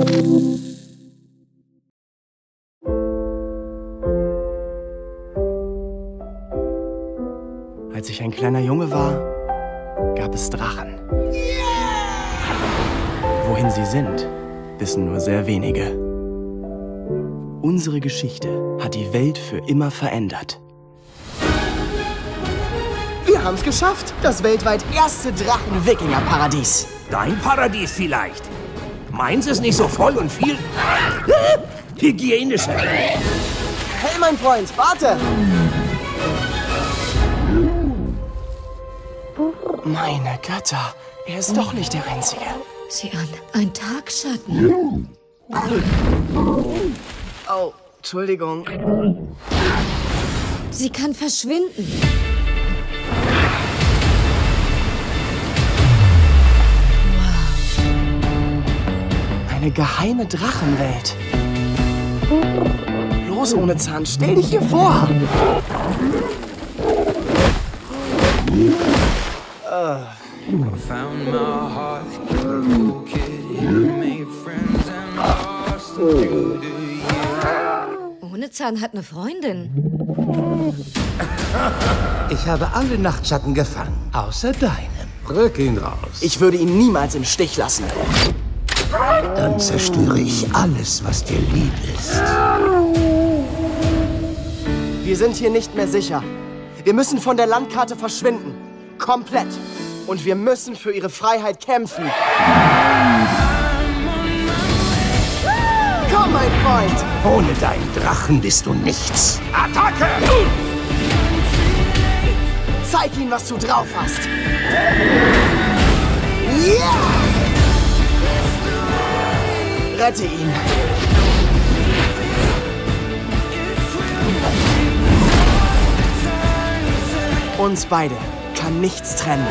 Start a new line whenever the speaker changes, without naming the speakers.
Als ich ein kleiner Junge war, gab es Drachen. Wohin sie sind, wissen nur sehr wenige. Unsere Geschichte hat die Welt für immer verändert.
Wir haben es geschafft. Das weltweit erste Drachen-Wikinger-Paradies.
Dein Paradies vielleicht. Meins ist nicht so voll und viel hygienischer.
Hey, mein Freund, warte!
Meine Götter, er ist doch nicht der Einzige.
Sieh an, ein Tagschatten.
Oh, Entschuldigung.
Sie kann verschwinden.
Eine geheime Drachenwelt. Los, ohne Zahn, stell dich hier vor.
Ohne Zahn hat eine Freundin.
Ich habe alle Nachtschatten gefangen, außer deinem. Rück ihn raus.
Ich würde ihn niemals im Stich lassen.
Dann zerstöre ich alles, was dir lieb ist.
Wir sind hier nicht mehr sicher. Wir müssen von der Landkarte verschwinden. Komplett. Und wir müssen für ihre Freiheit kämpfen. Komm, mein Freund!
Ohne deinen Drachen bist du nichts.
Attacke!
Zeig ihnen, was du drauf hast. Yeah! Rette ihn. Uns beide kann nichts trennen.